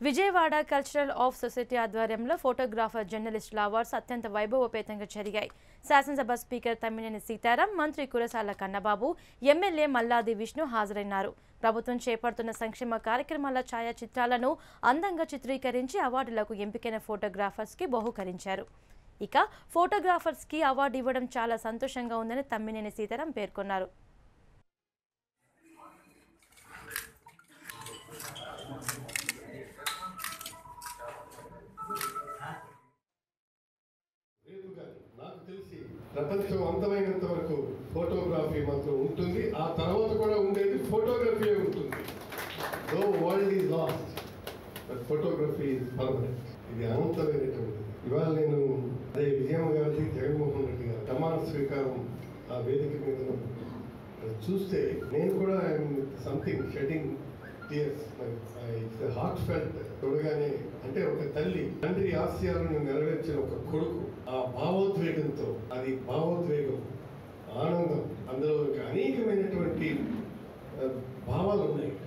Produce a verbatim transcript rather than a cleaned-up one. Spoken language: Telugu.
విజయవాడ కల్చరల్ ఆఫ్ సొసైటీ ఆధ్వర్యంలో ఫోటోగ్రాఫర్ జర్నలిస్టుల అవార్డ్స్ అత్యంత వైభవోపేతంగా జరిగాయి. శాసనసభ స్పీకర్ తమ్మినేని సీతారాం, మంత్రి కురసాల కన్నబాబు, ఎమ్మెల్యే మల్లాది విష్ణు హాజరైనారు. ప్రభుత్వం చేపడుతున్న సంక్షేమ కార్యక్రమాల ఛాయాచిత్రాలను అందంగా చిత్రీకరించి అవార్డులకు ఎంపికైన ఫోటోగ్రాఫర్స్ కి బహుకరించారు. ఇక ఫోటోగ్రాఫర్స్ కి అవార్డు ఇవ్వడం చాలా సంతోషంగా ఉందని తమ్మినేని సీతారాం పేర్కొన్నారు. నాకు తెలిసి ప్రపంచం అంతమైనంత వరకు ఫోటోగ్రఫీ మాత్రం ఉంటుంది. ఆ తర్వాత కూడా ఉండేది ఫోటోగ్రఫీ ఉంటుంది. Though world is lost but photography is permanent. ఇది అనంతమైనటువంటిది. ఇవాళ నేను అదే విజయమ్మ గారి, జగన్మోహన్ రెడ్డి గారు ప్రమాణ స్వీకారం ఆ వేదిక మీద చూస్తే నేను కూడా something shedding tears. Heart felt చూడగానే, అంటే ఒక తల్లి తండ్రి ఆశయాలను నెరవేర్చిన ఒక కొడుకు ఆ భావోద్వేగంతో, అది భావోద్వేగం, ఆనందం, అందులో అనేకమైనటువంటి భావాలు ఉన్నాయి.